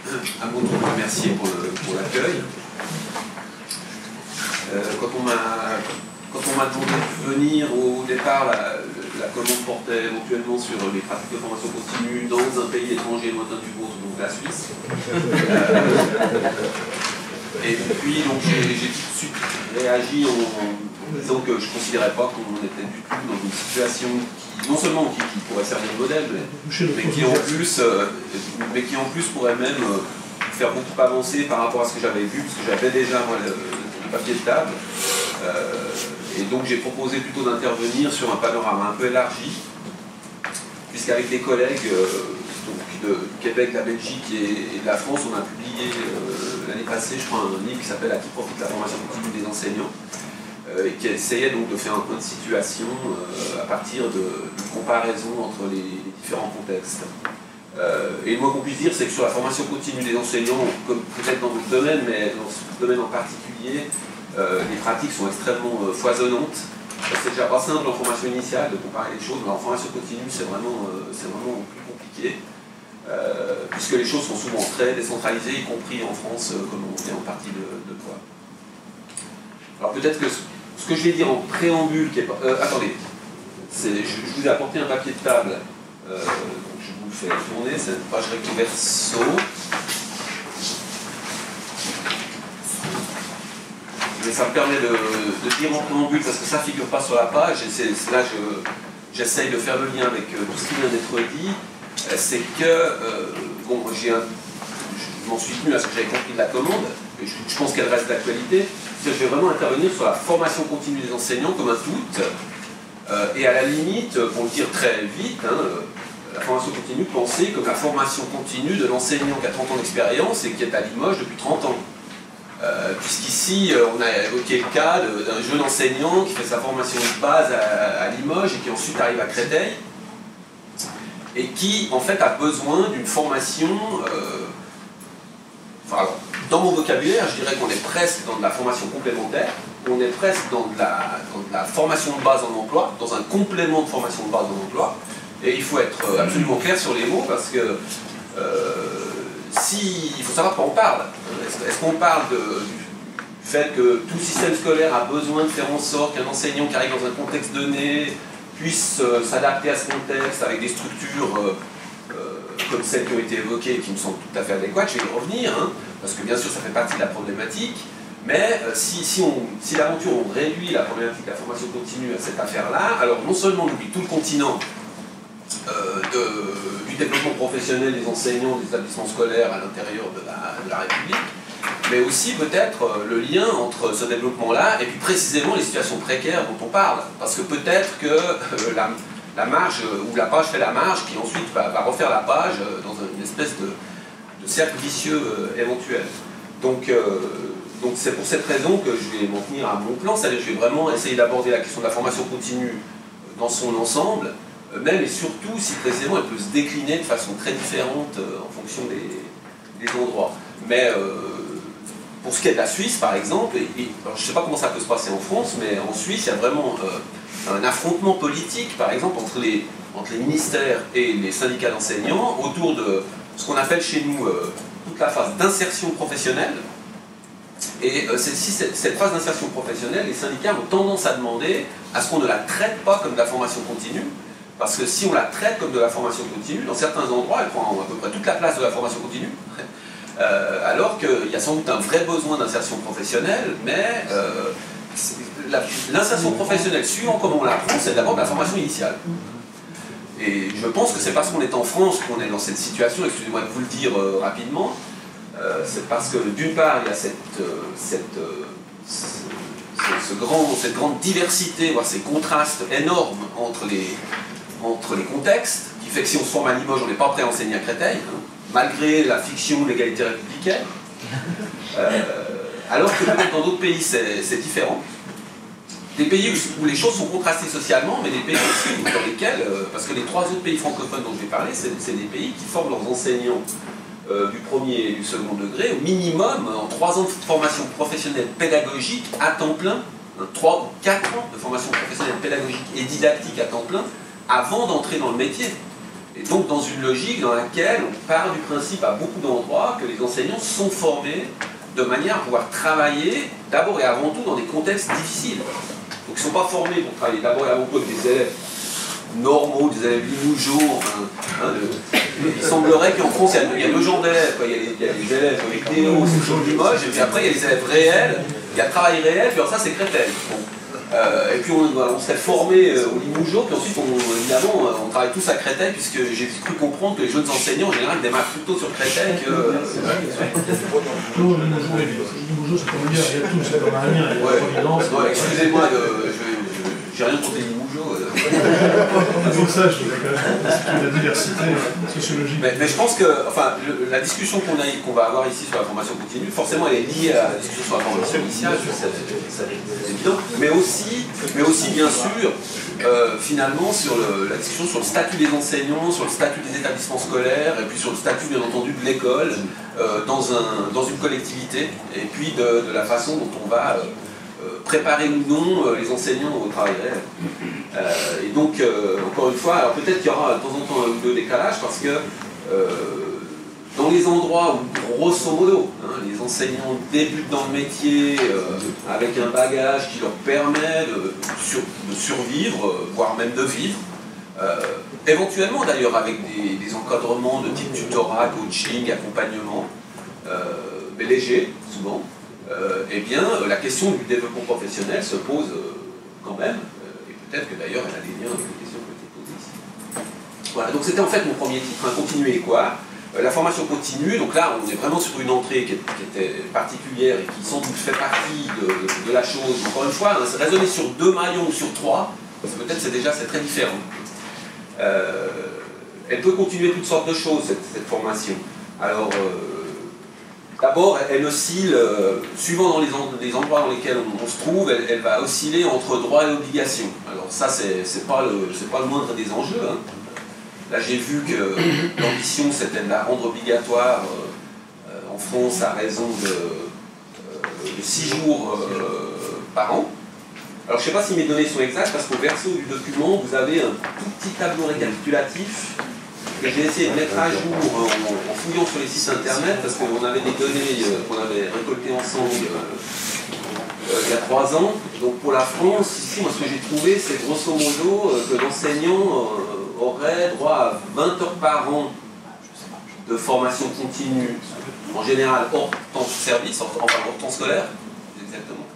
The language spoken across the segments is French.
à mon tour remercier pour l'accueil. Quand on m'a demandé de venir au départ, la commande portait éventuellement sur les pratiques de formation continue dans un pays étranger lointain du vôtre, donc la Suisse. Et puis donc j'ai tout de suite réagi en disant que je ne considérais pas qu'on était du tout dans une situation qui, non seulement qui pourrait servir de modèle, mais qui en plus pourrait même faire beaucoup avancer par rapport à ce que j'avais vu, parce que j'avais déjà moi, le papier de table. Et donc j'ai proposé plutôt d'intervenir sur un panorama un peu élargi, puisqu'avec des collègues du Québec, de la Belgique et de la France, on a publié l'année passée, je crois, un livre qui s'appelle « À qui profite la formation continue des enseignants », et qui essayait donc de faire un point de situation à partir d'une comparaison entre les différents contextes. Et le moins qu'on puisse dire, c'est que sur la formation continue des enseignants, comme peut-être dans d'autres domaines, mais dans ce domaine en particulier, les pratiques sont extrêmement foisonnantes. C'est déjà pas simple en formation initiale de comparer les choses, mais en formation continue, c'est vraiment plus compliqué. Puisque les choses sont souvent très décentralisées, y compris en France, comme on vient en partie de voir. Alors peut-être que ce que je vais dire en préambule, qui est pas, attendez, je vous ai apporté un papier de table, donc je vous le fais tourner, c'est une page recto verso. Mais ça me permet de dire en préambule, parce que ça ne figure pas sur la page, et là j'essaye de faire le lien avec tout ce qui vient d'être dit. C'est que, bon, je m'en suis tenu à ce que j'avais compris de la commande, et je pense qu'elle reste d'actualité. Je vais vraiment intervenir sur la formation continue des enseignants comme un tout, et à la limite, pour le dire très vite, la formation continue pensée comme la formation continue de l'enseignant qui a 30 ans d'expérience et qui est à Limoges depuis 30 ans. Puisqu'ici, on a évoqué le cas d'un jeune enseignant qui fait sa formation de base à Limoges et qui ensuite arrive à Créteil, et qui en fait a besoin d'une formation, alors, dans mon vocabulaire, je dirais qu'on est presque dans de la formation complémentaire, on est presque dans de la formation de base en emploi, dans un complément de formation de base en emploi, et il faut être absolument clair sur les mots, parce que il faut savoir de quoi on parle. Est-ce qu'on parle du fait que tout système scolaire a besoin de faire en sorte qu'un enseignant qui arrive dans un contexte donné puisse s'adapter à ce contexte avec des structures comme celles qui ont été évoquées et qui me semblent tout à fait adéquates? Je vais y revenir, parce que bien sûr ça fait partie de la problématique, mais si l'aventure on réduit la problématique de la formation continue à cette affaire-là, alors non seulement on oublie tout le continent du développement professionnel des enseignants des établissements scolaires à l'intérieur de la République, mais aussi peut-être le lien entre ce développement-là et puis précisément les situations précaires dont on parle. Parce que peut-être que la marge, ou la page fait la marge, qui ensuite va refaire la page dans une espèce de cercle vicieux éventuel. Donc c'est pour cette raison que je vais m'en tenir à mon plan, c'est-à-dire que je vais vraiment essayer d'aborder la question de la formation continue dans son ensemble, même et surtout si précisément elle peut se décliner de façon très différente en fonction des endroits. Mais pour ce qui est de la Suisse par exemple, alors je ne sais pas comment ça peut se passer en France, mais en Suisse il y a vraiment un affrontement politique par exemple entre les ministères et les syndicats d'enseignants autour de ce qu'on appelle chez nous toute la phase d'insertion professionnelle. Et cette phase d'insertion professionnelle, les syndicats ont tendance à demander à ce qu'on ne la traite pas comme de la formation continue, parce que si on la traite comme de la formation continue, dans certains endroits, elle prend à peu près toute la place de la formation continue, alors qu'il y a sans doute un vrai besoin d'insertion professionnelle, mais l'insertion professionnelle, suivant comment on l'apprend, c'est d'abord de la formation initiale. Et je pense que c'est parce qu'on est en France qu'on est dans cette situation, excusez-moi de vous le dire rapidement, c'est parce que d'une part il y a cette grande diversité, voire ces contrastes énormes entre les contextes, qui fait que si on se forme à Limoges, on n'est pas prêt à enseigner à Créteil, malgré la fiction de l'égalité républicaine, alors que peut-être dans d'autres pays c'est différent. Des pays où les choses sont contrastées socialement, mais des pays aussi dans lesquels, parce que les 3 autres pays francophones dont je vais parler, c'est des pays qui forment leurs enseignants du premier et du second degré, au minimum en 3 ans de formation professionnelle pédagogique à temps plein, 3 ou 4 ans de formation professionnelle pédagogique et didactique à temps plein, avant d'entrer dans le métier. Et donc dans une logique dans laquelle on part du principe à beaucoup d'endroits que les enseignants sont formés de manière à pouvoir travailler d'abord et avant tout dans des contextes difficiles. Donc ils ne sont pas formés pour travailler d'abord et avant tout avec des élèves normaux, des élèves limougeaux. Il semblerait qu'en France, il y a deux genres d'élèves. Il y a les élèves vidéo, c'est Limoges, et puis après il y a les élèves réels, il y a travail réel, puis alors ça c'est Créteil. Et puis on serait formé au Limougeot, puis ensuite évidemment on travaille tous à Créteil, puisque j'ai cru comprendre que les jeunes enseignants en général démarrent plutôt sur Créteil que... Non, le Limougeot c'est comme hier, il y a tout, c'est comme un lien, il y a Providence. Excusez-moi, j'ai rien contre les Limougeot. C'est pour ça, je voulais quand même la diversité sociologique. Mais je pense que la discussion qu'on va avoir ici sur la formation continue, forcément elle est liée à la discussion sur la formation initiale, c'est évident, mais aussi bien sûr, finalement, sur la discussion sur le statut des enseignants, sur le statut des établissements scolaires, et puis sur le statut bien entendu de l'école dans une collectivité, et puis de la façon dont on va préparer ou non les enseignants au travail réel. Et donc, encore une fois, alors peut-être qu'il y aura de temps en temps un ou deux décalages, parce que dans les endroits où, grosso modo, les enseignants débutent dans le métier avec un bagage qui leur permet de survivre, voire même de vivre, éventuellement d'ailleurs avec des encadrements de type tutorat, coaching, accompagnement, mais légers, souvent, eh bien, la question du développement professionnel se pose quand même, et peut-être que d'ailleurs elle a des liens avec les questions qui ont été posées ici. Voilà, donc c'était en fait mon premier titre, continuer quoi. La formation continue, donc là on est vraiment sur une entrée qui était particulière et qui sans doute fait partie de la chose. Encore une fois, raisonner sur 2 maillons ou sur 3, peut-être c'est très différent. Elle peut continuer toutes sortes de choses, cette formation. Alors, d'abord, elle oscille, suivant dans les endroits dans lesquels on se trouve, elle va osciller entre droit et obligation. Alors ça, c'est pas le moindre des enjeux. Hein. Là, j'ai vu que l'ambition, c'était de la rendre obligatoire en France à raison de 6 jours par an. Alors, je ne sais pas si mes données sont exactes, parce qu'au verso du document, vous avez un tout petit tableau récapitulatif que j'ai essayé de mettre à jour en fouillant sur les sites internet, parce qu'on avait des données qu'on avait récoltées ensemble il y a 3 ans. Donc pour la France, ici, moi ce que j'ai trouvé, c'est grosso modo que l'enseignant aurait droit à 20 heures par an de formation continue, en général hors temps de service, enfin hors temps scolaire, exactement.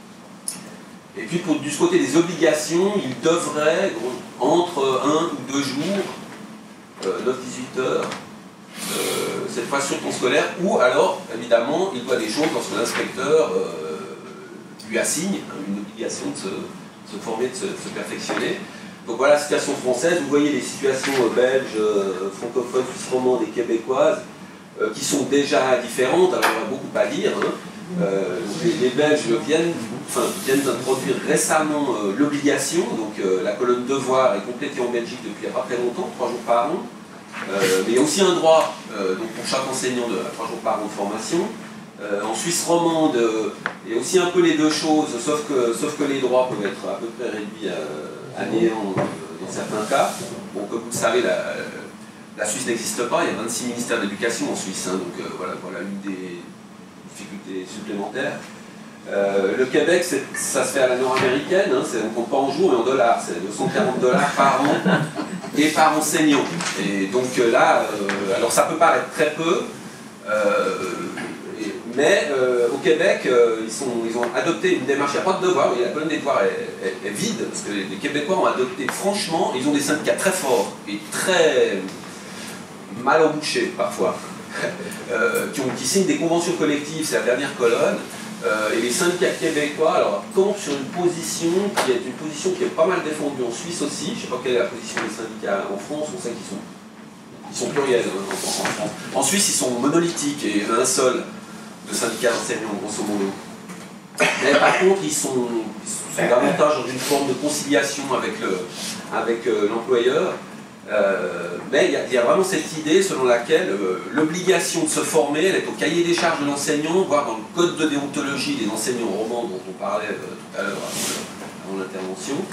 Et puis du côté des obligations, il devrait, entre 1 ou 2 jours, 9-18 heures, cette fois sur temps scolaire, ou alors, évidemment, il doit des choses lorsque l'inspecteur lui assigne une obligation de se former, de se perfectionner. Donc voilà la situation française. Vous voyez les situations belges, francophones, suisses romandes et québécoises qui sont déjà différentes. Alors il y a beaucoup à dire. Hein. Les Belges viennent d'introduire récemment l'obligation. Donc la colonne devoir est complétée en Belgique depuis il n'y a pas très longtemps, 3 jours par an. Mais il y a aussi un droit donc pour chaque enseignant de 3 jours par an de formation. En Suisse romande, il y a aussi un peu les deux choses, sauf que les droits peuvent être à peu près réduits à néant dans certains cas. Bon, comme vous le savez, la Suisse n'existe pas, il y a 26 ministères d'éducation en Suisse, hein, donc voilà une des difficultés supplémentaires. Le Québec, ça se fait à la nord-américaine, hein, on ne compte pas en jours mais en dollars, c'est $240 par an et par enseignant. Et donc là, alors ça peut paraître très peu, mais au Québec, ils ont adopté une démarche, il n'y a pas de devoir, la colonne des devoirs est vide, parce que les Québécois ont adopté franchement, ils ont des syndicats très forts et très mal embouchés parfois, qui signent des conventions collectives, c'est la dernière colonne, et les syndicats québécois alors, campent sur une position qui est pas mal défendue en Suisse aussi, je ne sais pas quelle est la position des syndicats en France, on sait qu'ils sont pluriels en France. En Suisse, ils sont monolithiques et il y en a un seul de syndicats d'enseignants, grosso modo. Mais par contre, ils sont davantage dans une forme de conciliation avec l'employeur. Mais il y a vraiment cette idée selon laquelle l'obligation de se former, elle est au cahier des charges de l'enseignant, voire dans le code de déontologie des enseignants romans dont on parlait tout à l'heure avant l'intervention.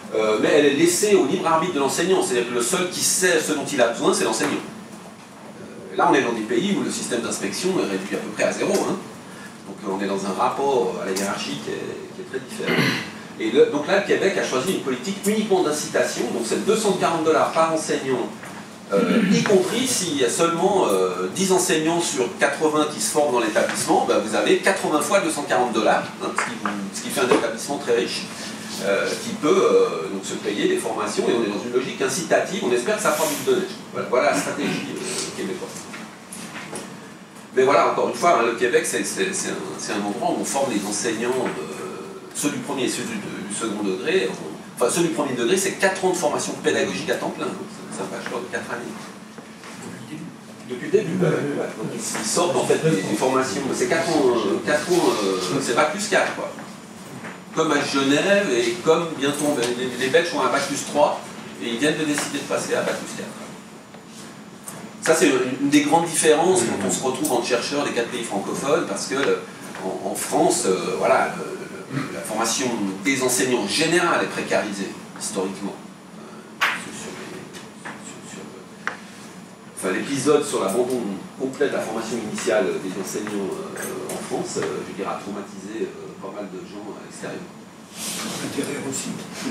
mais elle est laissée au libre arbitre de l'enseignant, c'est-à-dire que le seul qui sait ce dont il a besoin, c'est l'enseignant. Là, on est dans des pays où le système d'inspection est réduit à peu près à zéro, hein. Donc on est dans un rapport à la hiérarchie qui est très différent. Et donc là, le Québec a choisi une politique uniquement d'incitation, donc c'est $240 par enseignant, y compris s'il y a seulement 10 enseignants sur 80 qui se forment dans l'établissement, ben vous avez 80 fois $240, hein, ce qui fait un établissement très riche, qui peut donc se payer des formations, et on est dans une logique incitative, on espère que ça fera du donner. Voilà la stratégie québécoise. Mais voilà, encore une fois, hein, le Québec, c'est un endroit où on forme les enseignants, ceux du premier et ceux du second degré. Enfin, ceux du premier degré, c'est 4 ans de formation pédagogique à temps plein. C'est un bachelor de 4 années. Depuis le début, donc, ils sortent en fait des formations. C'est 4 ans, c'est bac plus 4, quoi. Comme à Genève, et comme bientôt, les Belges ont un bac plus 3, et ils viennent de décider de passer à bac plus 4. Ça, c'est une des grandes différences quand on se retrouve entre chercheurs des 4 pays francophones, parce que en France, voilà, la formation des enseignants en général est précarisée, historiquement. Enfin, l'épisode sur l'abandon complet de la formation initiale des enseignants en France, je dirais, a traumatisé pas mal de gens à l'extérieur. L'intérieur aussi.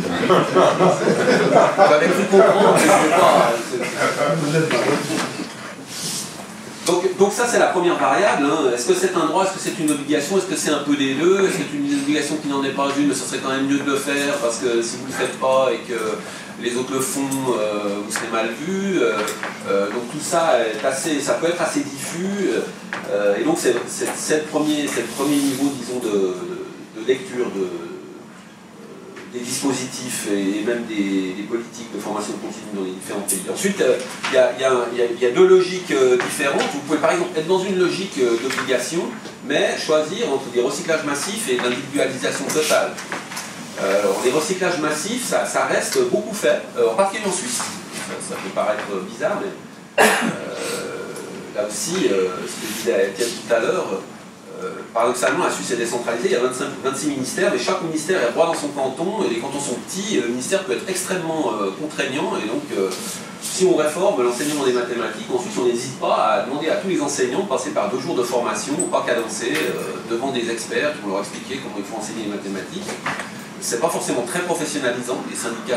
J'avais cru comprendre, mais je ne sais pas. Donc ça, c'est la première variable. Hein. Est-ce que c'est un droit, est-ce que c'est une obligation, est-ce que c'est un peu des deux, est-ce que c'est une obligation qui n'en est pas une, mais ce serait quand même mieux de le faire, parce que si vous ne le faites pas et que les autres le font, vous serez mal vu. Donc tout ça, ça peut être assez diffus. Et donc c'est le premier niveau, disons, de lecture des dispositifs et même des politiques de formation continue dans les différents pays. Ensuite, il y a deux logiques différentes. Vous pouvez par exemple être dans une logique d'obligation, mais choisir entre des recyclages massifs et l'individualisation totale. Les recyclages massifs, ça reste beaucoup fait, en particulier en Suisse. Ça peut paraître bizarre, mais là aussi, ce que je disais à Étienne tout à l'heure, paradoxalement, la Suisse est décentralisée, il y a 26 ministères, mais chaque ministère est roi dans son canton, et les cantons sont petits, et le ministère peut être extrêmement contraignant, et donc si on réforme l'enseignement des mathématiques, ensuite on n'hésite pas à demander à tous les enseignants de passer par 2 jours de formation, pas cadencés, devant des experts qui vont leur expliquer comment il faut enseigner les mathématiques. C'est pas forcément très professionnalisant, les syndicats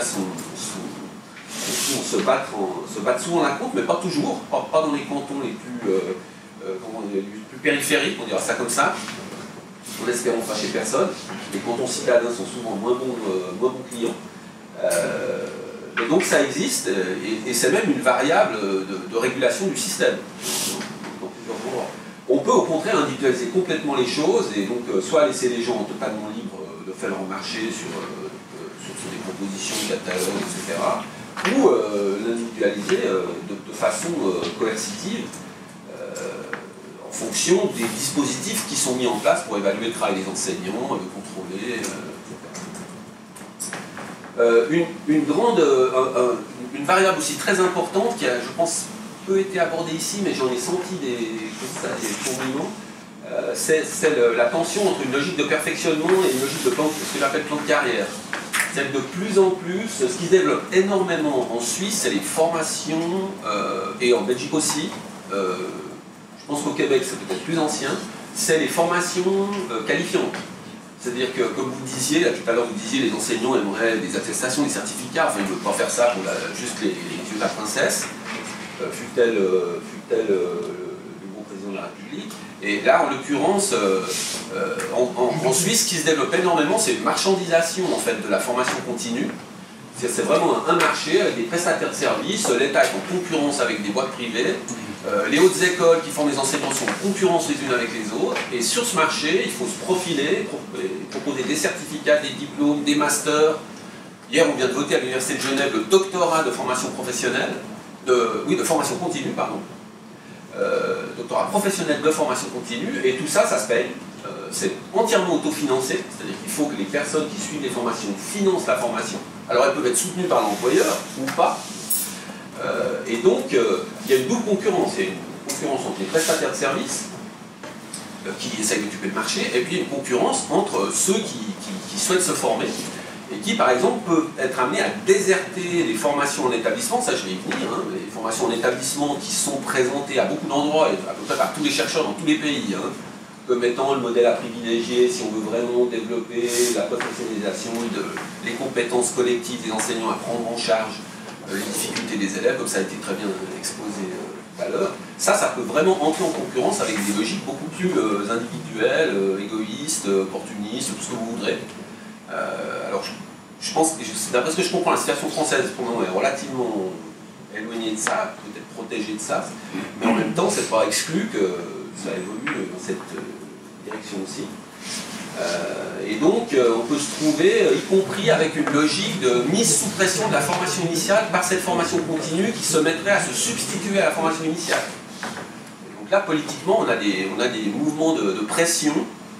se battent souvent la compte, mais pas toujours, pas dans les cantons les plus périphériques, on dira ça comme ça, en espérant fâcher personne. Les cantons citadins sont souvent moins bons clients. Et donc ça existe, et c'est même une variable de régulation du système. On peut au contraire individualiser complètement les choses, et donc soit laisser les gens totalement libres de faire leur marché sur des propositions, catalogues, etc., ou l'individualiser de façon coercitive, en fonction des dispositifs qui sont mis en place pour évaluer le travail des enseignants, le contrôler, etc. Une variable aussi très importante qui a, je pense, peu été abordée ici, mais j'en ai senti des fourmillements, c'est la tension entre une logique de perfectionnement et une logique de plan, ce que j'appelle plan de carrière. C'est que de plus en plus, ce qui se développe énormément en Suisse, c'est les formations, et en Belgique aussi. Je pense qu'au Québec, c'est peut-être plus ancien, c'est les formations qualifiantes. C'est-à-dire que, comme vous disiez, là tout à l'heure vous disiez, les enseignants aimeraient des attestations, des certificats, enfin ils ne veulent pas faire ça pour juste les yeux de la princesse, fut-elle le nouveau président de la République. Et là, en l'occurrence, en Suisse, ce qui se développe énormément, c'est une marchandisation en fait, de la formation continue. C'est vraiment un marché avec des prestataires de services, l'État est en concurrence avec des boîtes privées, les hautes écoles qui forment les enseignants sont en concurrence les unes avec les autres, et sur ce marché, il faut se profiler, proposer des certificats, des diplômes, des masters. Hier, on vient de voter à l'Université de Genève le doctorat de formation professionnelle, de formation continue, pardon. Doctorat professionnel de formation continue, et tout ça, ça se paye. C'est entièrement autofinancé, c'est-à-dire qu'il faut que les personnes qui suivent les formations financent la formation. Alors elles peuvent être soutenues par l'employeur ou pas. Et donc, il y a une double concurrence. Il y a une concurrence entre les prestataires de services qui essayent d'occuper le marché, et puis une concurrence entre ceux qui souhaitent se former. et qui, par exemple, peuvent être amenés à déserter les formations en établissement, ça je vais y venir, hein, les formations en établissement qui sont présentées à beaucoup d'endroits, et à peu près par tous les chercheurs dans tous les pays, hein, comme étant le modèle à privilégier si on veut vraiment développer la professionnalisation, les compétences collectives des enseignants à prendre en charge les difficultés des élèves, comme ça a été très bien exposé tout à l'heure. Ça peut vraiment entrer en concurrence avec des logiques beaucoup plus individuelles, égoïstes, opportunistes, tout ce que vous voudrez. Alors je pense, d'après ce que je comprends, la situation française pour le moment est relativement éloignée de ça, peut-être protégée de ça, mais en même temps, c'est pas exclu que ça évolue dans cette direction aussi. Et donc, on peut se trouver, y compris avec une logique de mise sous pression de la formation initiale par cette formation continue qui se mettrait à se substituer à la formation initiale. Et donc là, politiquement, on a des mouvements de pression.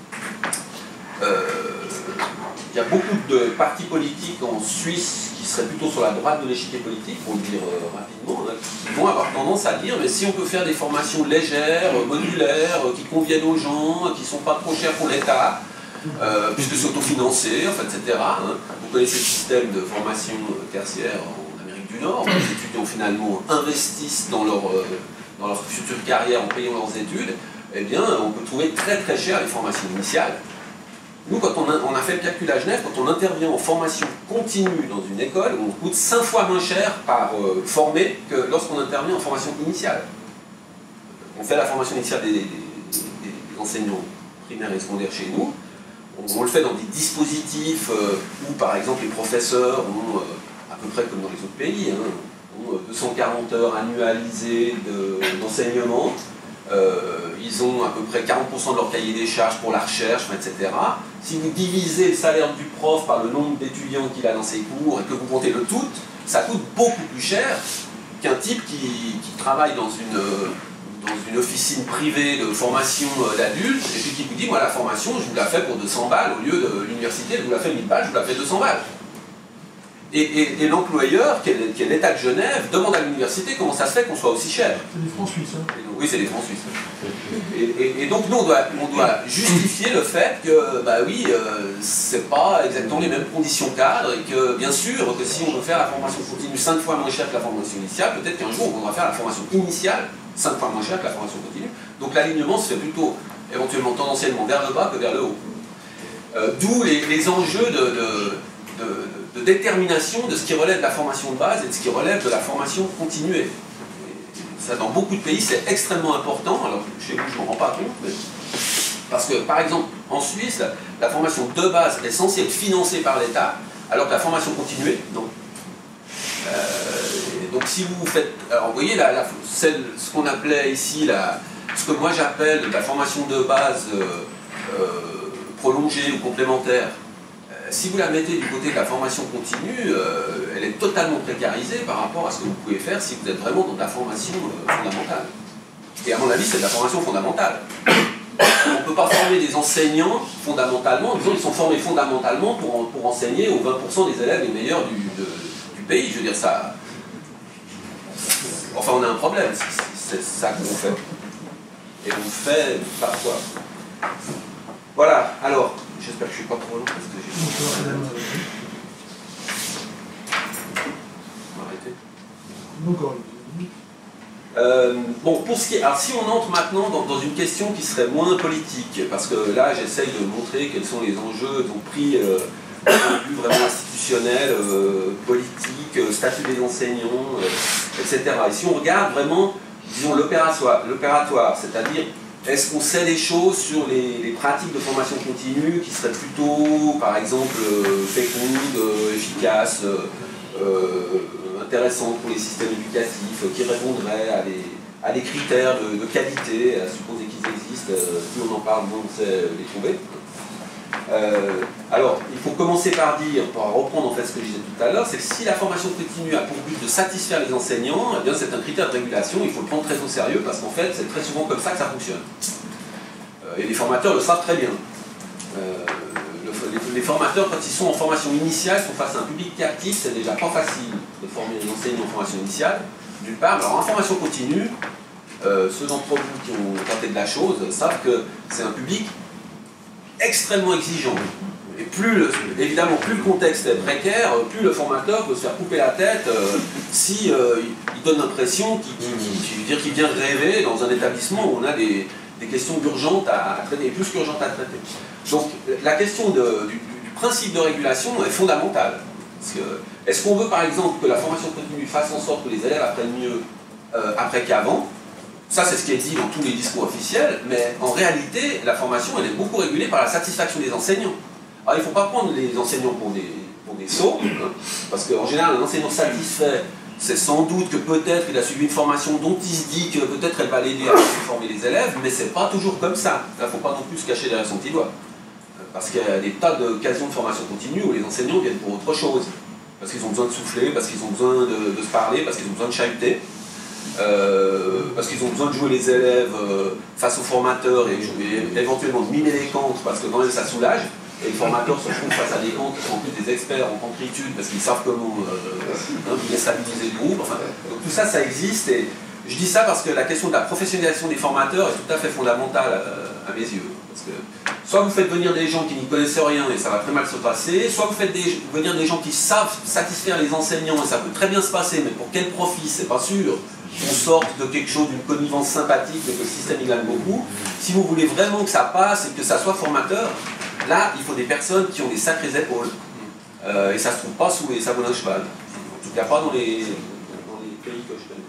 Il y a beaucoup de partis politiques en Suisse qui seraient plutôt sur la droite de l'échiquier politique, pour le dire rapidement, hein, qui vont avoir tendance à dire mais si on peut faire des formations légères, modulaires, qui conviennent aux gens, qui ne sont pas trop chères pour l'État, puisque c'est autofinancé, enfin, etc. Hein. Vous connaissez le système de formation tertiaire en Amérique du Nord, où les étudiants finalement investissent dans leur future carrière en payant leurs études, eh bien on peut trouver très très cher les formations initiales. Nous, quand on a fait le calcul à Genève, quand on intervient en formation continue dans une école, on coûte 5 fois moins cher par formé que lorsqu'on intervient en formation initiale. On fait la formation initiale des enseignants primaires et secondaires chez nous. On le fait dans des dispositifs où, par exemple, les professeurs ont, à peu près comme dans les autres pays, hein, ont 240 heures annualisées d'enseignement. Ils ont à peu près 40% de leur cahier des charges pour la recherche, etc. Si vous divisez le salaire du prof par le nombre d'étudiants qu'il a dans ses cours et que vous comptez le tout, ça coûte beaucoup plus cher qu'un type qui travaille dans une officine privée de formation d'adultes et puis qui vous dit, moi la formation, je vous la fais pour 200 balles au lieu de l'université, je vous la fais 1000 balles, je vous la fais 200 balles. Et l'employeur, qui est l'État de Genève, demande à l'université comment ça se fait qu'on soit aussi cher. C'est des francs suisses. Hein. Oui, c'est des francs suisses. Et donc nous, on doit justifier le fait que, bah oui, c'est pas exactement les mêmes conditions cadres et que, bien sûr, que si on veut faire la formation continue 5 fois moins cher que la formation initiale, peut-être qu'un jour, on voudra faire la formation initiale 5 fois moins cher que la formation continue. Donc l'alignement se fait plutôt, éventuellement, tendanciellement vers le bas que vers le haut. D'où les enjeux de détermination de ce qui relève de la formation de base et de ce qui relève de la formation continuée. Et ça, dans beaucoup de pays, c'est extrêmement important. Alors, chez vous, je ne m'en rends pas compte, mais... parce que, par exemple, en Suisse, la formation de base est censée être financée par l'État, alors que la formation continuée, non. Donc, si vous faites... Alors, vous voyez, ce qu'on appelait ici, ce que moi j'appelle la formation de base prolongée ou complémentaire, si vous la mettez du côté de la formation continue, elle est totalement précarisée par rapport à ce que vous pouvez faire si vous êtes vraiment dans de la formation fondamentale. Et à mon avis, c'est de la formation fondamentale. On ne peut pas former des enseignants fondamentalement, disons ils sont formés fondamentalement pour enseigner aux 20% des élèves les meilleurs du pays. Je veux dire, ça... Enfin, on a un problème, c'est ça qu'on fait. Et on fait parfois. Voilà, alors... J'espère que je ne suis pas trop long parce que j'ai... On va arrêter. Bon, pour ce qui est... Alors si on entre maintenant dans une question qui serait moins politique, parce que là j'essaye de montrer quels sont les enjeux donc pris d'un point de vue vraiment institutionnel, politique, statut des enseignants, etc. Et si on regarde vraiment, disons, l'opératoire, c'est-à-dire est-ce qu'on sait des choses sur les pratiques de formation continue qui seraient plutôt, par exemple, fécondes, efficaces, intéressantes pour les systèmes éducatifs, qui répondraient à des critères de qualité, à supposer qu'ils existent, plus on en parle, moins on sait les trouver. Alors, il faut commencer par dire, pour reprendre en fait ce que je disais tout à l'heure, c'est que si la formation continue a pour but de satisfaire les enseignants, eh bien c'est un critère de régulation, il faut le prendre très au sérieux parce qu'en fait c'est très souvent comme ça que ça fonctionne. Et les formateurs le savent très bien. Les formateurs, quand ils sont en formation initiale, sont face à un public captif, c'est déjà pas facile de former les enseignants en formation initiale, d'une part. Alors en formation continue, ceux d'entre vous qui ont tenté de la chose savent que c'est un public extrêmement exigeant. et plus, évidemment, plus le contexte est précaire, plus le formateur peut se faire couper la tête si il donne l'impression qu'il vient rêver dans un établissement où on a des questions urgentes à traiter, plus qu'urgentes à traiter. Donc la question du principe de régulation est fondamentale. Est-ce qu'on veut par exemple que la formation continue fasse en sorte que les élèves apprennent mieux après qu'avant? Ça, c'est ce qui est dit dans tous les discours officiels, mais en réalité, la formation, elle est beaucoup régulée par la satisfaction des enseignants. Alors, il ne faut pas prendre les enseignants pour des sots, hein, parce qu'en général, un enseignant satisfait, c'est sans doute que peut-être il a suivi une formation dont il se dit que peut-être elle va l'aider à former les élèves, mais c'est pas toujours comme ça. Il ne faut pas non plus se cacher derrière son petit doigt. Parce qu'il y a des tas d'occasions de formation continue où les enseignants viennent pour autre chose. Parce qu'ils ont besoin de souffler, parce qu'ils ont besoin de se parler, parce qu'ils ont besoin de chahuter. Parce qu'ils ont besoin de jouer les élèves face aux formateurs et éventuellement de mimer les cancres parce que quand même ça soulage. Et les formateurs se trouvent face à des cancres qui sont en plus des experts en cancritude parce qu'ils savent comment déstabiliser le groupe. Enfin, donc tout ça, ça existe. Et je dis ça parce que la question de la professionnalisation des formateurs est tout à fait fondamentale à mes yeux. Parce que soit vous faites venir des gens qui n'y connaissent rien et ça va très mal se passer, soit vous faites venir des gens qui savent satisfaire les enseignants et ça peut très bien se passer, mais pour quel profit, c'est pas sûr. On sorte de quelque chose, d'une connivence sympathique, que le système il gagne beaucoup. Si vous voulez vraiment que ça passe et que ça soit formateur, là, il faut des personnes qui ont des sacrées épaules. Et ça se trouve pas sous les sabots d'un cheval. En tout cas, pas dans les pays que je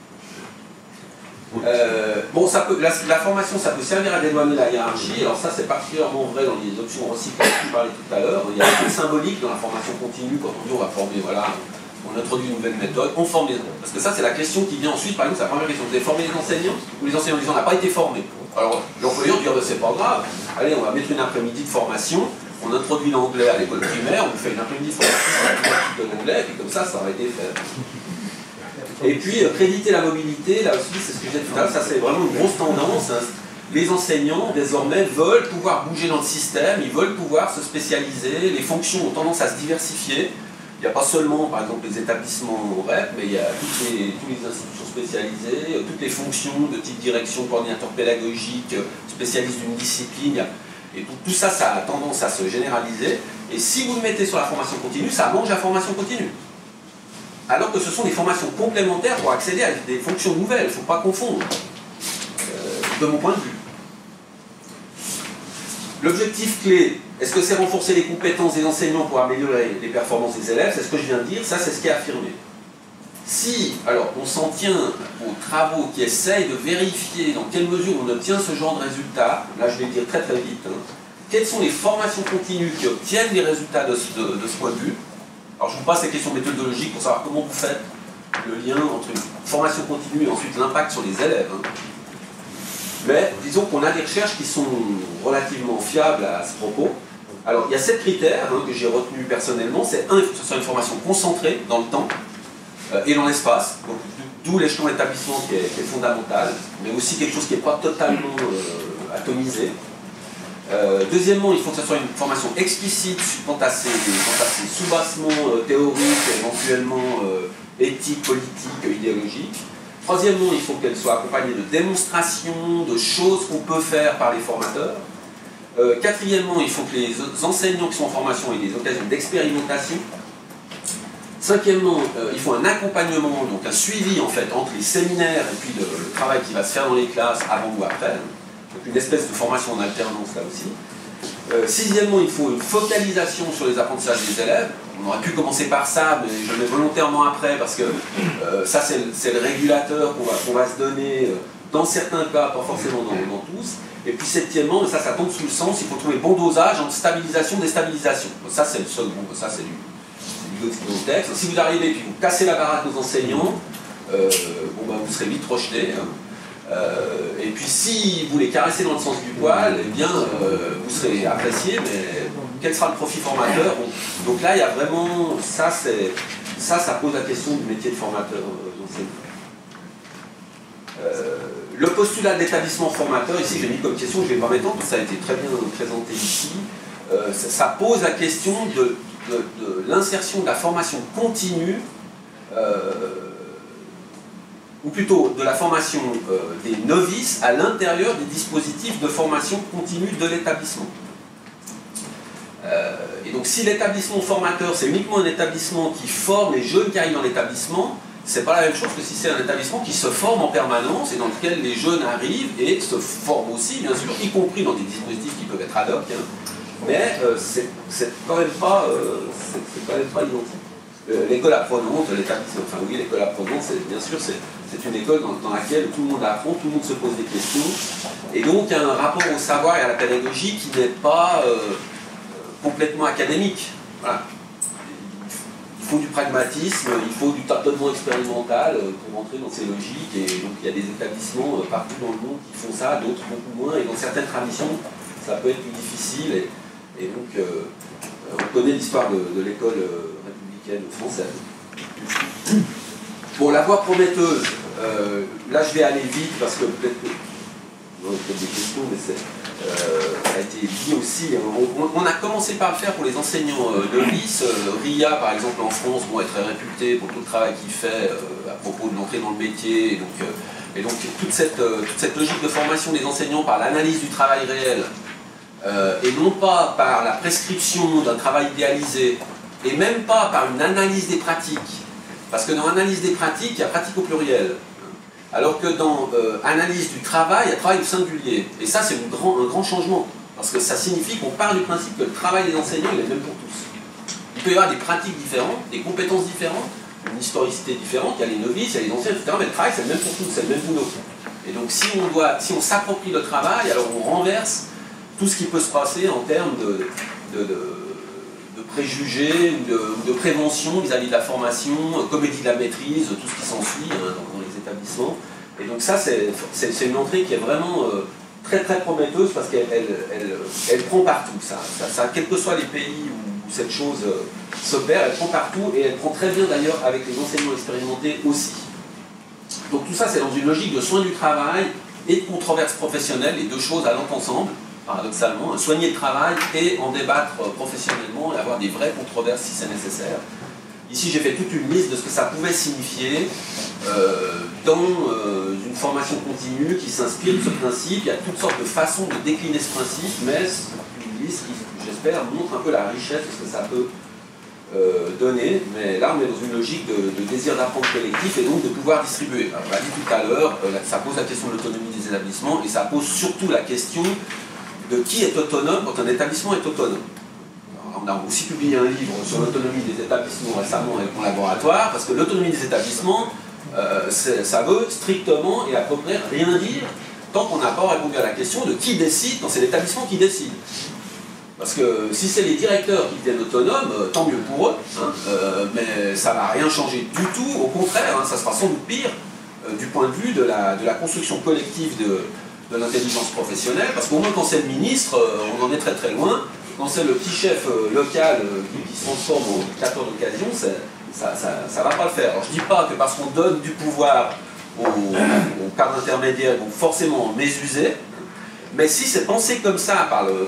connais. Bon, la formation, ça peut servir à dédouaner la hiérarchie. Alors ça, c'est particulièrement vrai dans les options recyclées que je parlais tout à l'heure. Il y a un peu symbolique dans la formation continue quand on dit on va former, voilà. On introduit une nouvelle méthode, on forme les enseignants. Parce que ça, c'est la question qui vient ensuite, par exemple, c'est la première question. Vous avez formé les enseignants? Ou les enseignants disent on n'a pas été formés? Alors, l'employeur dit c'est pas grave, allez, on va mettre une après-midi de formation, on introduit l'anglais à l'école primaire, on fait une après-midi de formation de l'anglais, et puis comme ça aurait été fait. Et puis, créditer la mobilité, là aussi, c'est ce que je disais tout à l'heure, ça c'est vraiment une grosse tendance. Hein. Les enseignants, désormais, veulent pouvoir bouger dans le système, ils veulent pouvoir se spécialiser, les fonctions ont tendance à se diversifier. Il n'y a pas seulement, par exemple, les établissements REP, mais il y a toutes les institutions spécialisées, toutes les fonctions de type direction, coordinateur pédagogique, spécialiste d'une discipline. Et tout ça, ça a tendance à se généraliser. Et si vous le mettez sur la formation continue, ça mange la formation continue. Alors que ce sont des formations complémentaires pour accéder à des fonctions nouvelles. Il ne faut pas confondre, de mon point de vue. L'objectif clé, est-ce que c'est renforcer les compétences des enseignants pour améliorer les performances des élèves? C'est ce que je viens de dire, ça c'est ce qui est affirmé. Si, alors, on s'en tient aux travaux qui essayent de vérifier dans quelle mesure on obtient ce genre de résultats, là je vais le dire très très vite, hein, quelles sont les formations continues qui obtiennent des résultats de ce point de vue? Alors je vous passe ces questions méthodologiques pour savoir comment vous faites le lien entre une formation continue et ensuite l'impact sur les élèves. Hein. Mais disons qu'on a des recherches qui sont relativement fiables à ce propos. Alors il y a 7 critères hein, que j'ai retenus personnellement. C'est un, il faut que ce soit une formation concentrée dans le temps et dans l'espace. D'où l'échelon établissement qui est fondamental, mais aussi quelque chose qui n'est pas totalement atomisé. Deuxièmement, il faut que ce soit une formation explicite quant à ses soubassements théoriques, éventuellement éthiques, politiques, idéologiques. Troisièmement, il faut qu'elle soit accompagnée de démonstrations, de choses qu'on peut faire par les formateurs. Quatrièmement, il faut que les enseignants qui sont en formation aient des occasions d'expérimentation. Cinquièmement, il faut un accompagnement, donc un suivi en fait entre les séminaires et puis le travail qui va se faire dans les classes avant ou après. Donc une espèce de formation en alternance là aussi. Sixièmement, il faut une focalisation sur les apprentissages des élèves. On aurait pu commencer par ça, mais je le mets volontairement après parce que ça c'est le régulateur qu'on va se donner dans certains cas, pas forcément dans tous. Et puis septièmement, et ça tombe sous le sens, il faut trouver le bon dosage entre stabilisation et déstabilisation. Ça c'est le second, ça c'est du contexte. Si vous arrivez et puis vous cassez la baraque aux enseignants, vous serez vite rejeté. Hein. Et puis si vous les caressez dans le sens du poil, eh bien vous serez apprécié, mais quel sera le profit formateur? Donc là il y a vraiment, ça pose la question du métier de formateur d'enseignant. Le postulat d'établissement formateur, ici j'ai mis comme question, je ne vais pas m'étendre parce que ça a été très bien présenté ici, ça pose la question de l'insertion de la formation continue ou plutôt de la formation des novices à l'intérieur des dispositifs de formation continue de l'établissement. Et donc si l'établissement formateur, c'est uniquement un établissement qui forme les jeunes qui arrivent dans l'établissement, c'est pas la même chose que si c'est un établissement qui se forme en permanence et dans lequel les jeunes arrivent et se forment aussi, bien sûr, y compris dans des dispositifs qui peuvent être ad hoc, hein. Mais c'est quand même pas identique. L'école apprenante, l'établissement, enfin oui, l'école apprenante, bien sûr, c'est une école dans laquelle tout le monde apprend, tout le monde se pose des questions, et donc il y a un rapport au savoir et à la pédagogie qui n'est pas complètement académique. Voilà. Il faut du pragmatisme, il faut du tâtonnement expérimental pour entrer dans ces logiques, et donc il y a des établissements partout dans le monde qui font ça, d'autres beaucoup moins, et dans certaines traditions, ça peut être plus difficile, et donc on connaît l'histoire de l'école républicaine française. Bon, la voie prometteuse, là je vais aller vite parce que peut-être des questions, mais ça a été dit aussi. On a commencé par le faire pour les enseignants de lycée. RIA, par exemple, en France, est très réputé pour tout le travail qu'il fait à propos de l'entrée dans le métier. Et donc toute cette logique de formation des enseignants par l'analyse du travail réel, et non pas par la prescription d'un travail idéalisé, et même pas par une analyse des pratiques. Parce que dans l'analyse des pratiques, il y a pratique au pluriel. Alors que dans analyse du travail, il y a travail au singulier. Et ça, c'est un grand changement. Parce que ça signifie qu'on part du principe que le travail des enseignants, il est le même pour tous. Il peut y avoir des pratiques différentes, des compétences différentes, une historicité différente, il y a les novices, il y a les anciens, etc. Mais le travail, c'est le même pour tous, c'est le même boulot. Et donc, si on s'approprie le travail, alors on renverse tout ce qui peut se passer en termes de préjugés ou de prévention vis-à-vis de la formation, comédie de la maîtrise, tout ce qui s'ensuit dans les établissements. Et donc ça, c'est une entrée qui est vraiment très très prometteuse parce qu'elle prend partout. Ça, quels que soient les pays où cette chose s'opère, elle prend partout et elle prend très bien d'ailleurs avec les enseignants expérimentés aussi. Donc tout ça, c'est dans une logique de soin du travail et de controverse professionnelle, les deux choses allant ensemble. Paradoxalement, soigner le travail et en débattre professionnellement et avoir des vraies controverses si c'est nécessaire. Ici, j'ai fait toute une liste de ce que ça pouvait signifier dans une formation continue qui s'inspire de ce principe. Il y a toutes sortes de façons de décliner ce principe, mais une liste qui, j'espère, montre un peu la richesse de ce que ça peut donner. Mais là, on est dans une logique de désir d'apprendre collectif et donc de pouvoir distribuer. Alors, on l'a dit tout à l'heure, ça pose la question de l'autonomie des établissements et ça pose surtout la question de qui est autonome quand un établissement est autonome. Alors, on a aussi publié un livre sur l'autonomie des établissements récemment avec mon laboratoire, parce que l'autonomie des établissements, ça veut strictement et à peu près rien dire tant qu'on n'a pas répondu à la question de qui décide quand c'est l'établissement qui décide. Parce que si c'est les directeurs qui deviennent autonomes, tant mieux pour eux, hein, mais ça ne va rien changer du tout, au contraire, hein, ça sera sans doute pire du point de vue de la construction collective de l'intelligence professionnelle, parce qu'au moins quand c'est le ministre, on en est très très loin. Quand c'est le petit chef local qui se transforme en dictateur d'occasion, ça ne va pas le faire. Alors je ne dis pas que parce qu'on donne du pouvoir aux cadres intermédiaires, ils vont forcément mésuser, mais si c'est pensé comme ça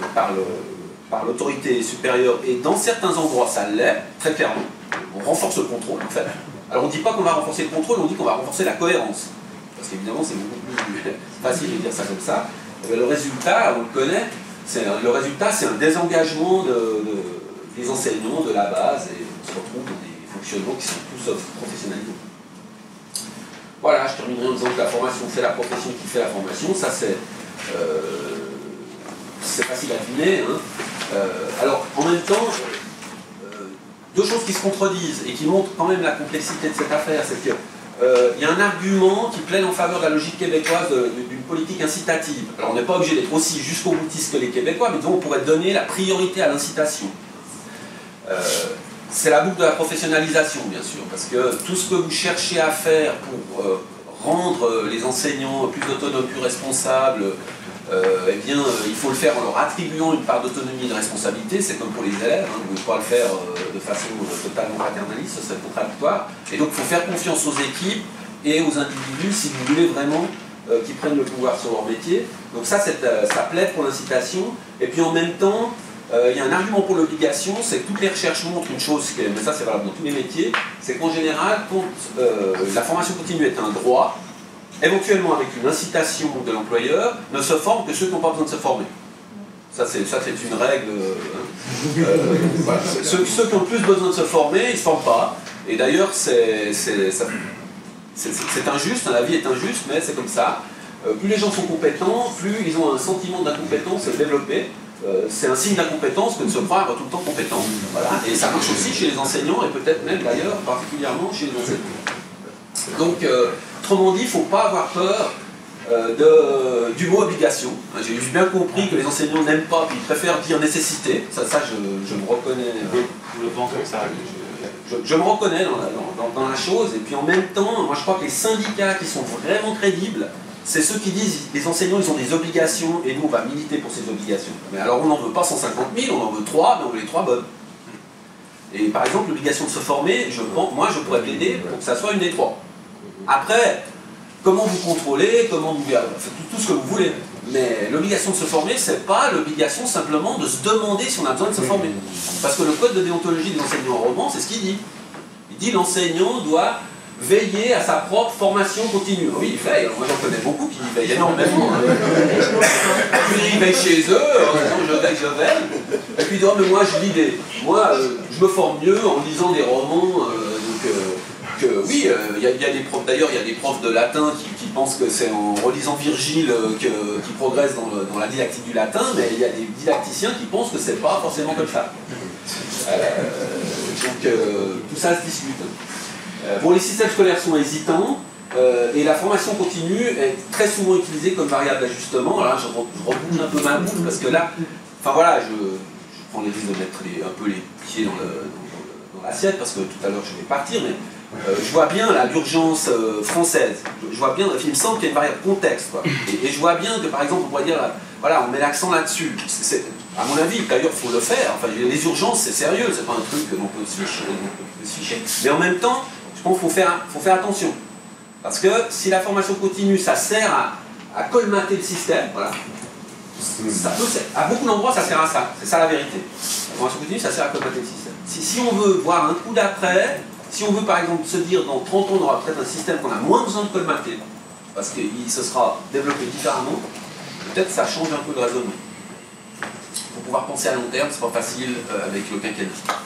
par l'autorité supérieure, et dans certains endroits ça l'est, très clairement, on renforce le contrôle en fait. Alors on ne dit pas qu'on va renforcer le contrôle, on dit qu'on va renforcer la cohérence. Parce qu'évidemment, c'est beaucoup plus facile de dire ça comme ça. Le résultat, on le connaît, le résultat, c'est un désengagement des enseignants, de la base, et on se retrouve dans des fonctionnements qui sont tous professionnalisés. Voilà, je terminerai en disant que la formation, c'est la profession qui fait la formation. Ça, c'est facile à deviner. Hein. Alors, en même temps, deux choses qui se contredisent et qui montrent quand même la complexité de cette affaire, c'est que il y a un argument qui plaide en faveur de la logique québécoise d'une politique incitative. Alors on n'est pas obligé d'être aussi jusqu'au boutiste que les Québécois, mais disons on pourrait donner la priorité à l'incitation. C'est la boucle de la professionnalisation, bien sûr, parce que tout ce que vous cherchez à faire pour rendre les enseignants plus autonomes, plus responsables, eh bien, il faut le faire en leur attribuant une part d'autonomie et de responsabilité. C'est comme pour les élèves, hein, vous ne pouvez pas le faire de façon totalement paternaliste, ce serait contradictoire. Et donc il faut faire confiance aux équipes et aux individus si vous voulez vraiment qu'ils prennent le pouvoir sur leur métier. Donc ça plaide pour l'incitation. Et puis en même temps, il y a un argument pour l'obligation, c'est que toutes les recherches montrent une chose, mais ça c'est valable dans tous les métiers, c'est qu'en général, quand la formation continue est un droit, éventuellement avec une incitation de l'employeur, ne se forment que ceux qui n'ont pas besoin de se former. Ça c'est une règle Voilà. Ceux qui ont le plus besoin de se former, ils ne se forment pas. Et d'ailleurs, c'est injuste, la vie est injuste, mais c'est comme ça. Plus les gens sont compétents, plus ils ont un sentiment d'incompétence développé. C'est un signe d'incompétence que de se croire tout le temps compétent. Voilà. Et ça marche aussi chez les enseignants, et peut-être même d'ailleurs particulièrement chez les enseignants. Donc, autrement dit, il ne faut pas avoir peur du mot obligation. J'ai bien compris que les enseignants n'aiment pas, puis ils préfèrent dire nécessité. Ça je me reconnais. Je le vends comme ça. Je me reconnais dans la chose, et puis en même temps, moi je crois que les syndicats qui sont vraiment crédibles, c'est ceux qui disent les enseignants ils ont des obligations et nous on va militer pour ces obligations. Mais alors on n'en veut pas 150 000, on en veut 3, mais on veut les 3 bonnes. Et par exemple l'obligation de se former, moi je pourrais plaider pour que ça soit une des 3. Après, comment vous contrôlez, comment vous faites tout ce que vous voulez. Mais l'obligation de se former, c'est pas l'obligation simplement de se demander si on a besoin de se former. Parce que le code de déontologie des enseignants en roman, c'est ce qu'il dit. Il dit l'enseignant doit veiller à sa propre formation continue. Oui, il veille. Moi, j'en connais beaucoup qui y veillent énormément. Puis ils veillent chez eux, en disant je veille. Et puis ils disent, mais moi, je lis Moi, je me forme mieux en lisant des romans. Oui, il y a des profs, d'ailleurs, il y a des profs de latin qui pensent que c'est en relisant Virgile qu'ils progressent dans la didactique du latin, mais il y a des didacticiens qui pensent que c'est pas forcément comme ça. Donc, tout ça se discute. Bon, les systèmes scolaires sont hésitants, et la formation continue est très souvent utilisée comme variable d'ajustement. Là, je rebouge un peu ma boucle, parce que là, enfin voilà, je prends les risques de mettre un peu les pieds dans l'assiette, parce que tout à l'heure je vais partir, mais je vois bien l'urgence française. Je vois bien, il me semble qu'il y a une variable contexte, quoi. Et je vois bien que, par exemple, on pourrait dire, voilà, on met l'accent là-dessus. À mon avis, d'ailleurs, il faut le faire. Enfin, les urgences, c'est sérieux, c'est pas un truc que l'on peut se ficher. Mais en même temps, je pense qu'il faut faire attention. Parce que si la formation continue, ça sert à colmater le système, voilà. À beaucoup d'endroits, ça sert à ça. C'est ça la vérité. La formation continue, ça sert à colmater le système. Si on veut voir un coup d'après, si on veut par exemple se dire dans 30 ans on aura peut-être un système qu'on a moins besoin de colmater, parce qu'il se sera développé différemment, peut-être ça change un peu de raisonnement. Pour pouvoir penser à long terme, c'est pas facile avec le quinquennat.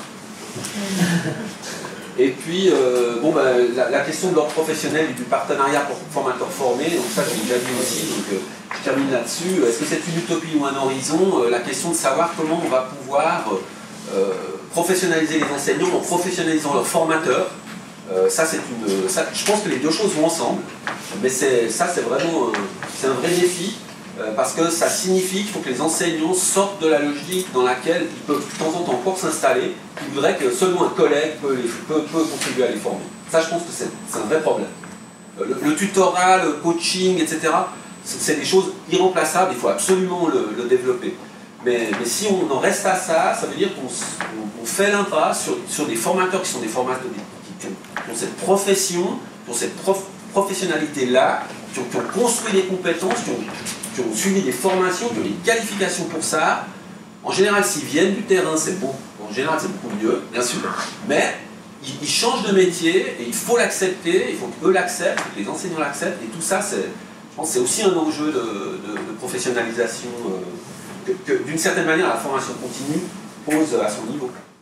Et puis, la question de l'ordre professionnel et du partenariat pour formateurs formés, donc ça j'ai déjà dit aussi, donc je termine là-dessus. Est-ce que c'est une utopie ou un horizon? La question de savoir comment on va pouvoir professionnaliser les enseignants en professionnalisant leurs formateurs. Je pense que les deux choses vont ensemble, mais c'est vraiment un vrai défi, parce que ça signifie qu'il faut que les enseignants sortent de la logique dans laquelle ils peuvent de temps en temps encore s'installer, qui voudrait que seulement un collègue peut contribuer à les former. Ça, je pense que c'est un vrai problème. Le tutorat, le coaching, etc., c'est des choses irremplaçables, il faut absolument le développer. Mais si on en reste à ça, ça veut dire qu'on fait l'impasse sur des formateurs qui sont des formateurs qui ont cette profession, qui ont cette professionnalité-là, qui ont construit des compétences, qui ont suivi des formations, qui ont des qualifications pour ça. En général, s'ils viennent du terrain, c'est bon. En général, c'est beaucoup mieux, bien sûr. Mais ils changent de métier et il faut l'accepter, il faut qu'eux l'acceptent, que les enseignants l'acceptent. Et tout ça, je pense que c'est aussi un enjeu de professionnalisation que d'une certaine manière, la formation continue pose à son niveau.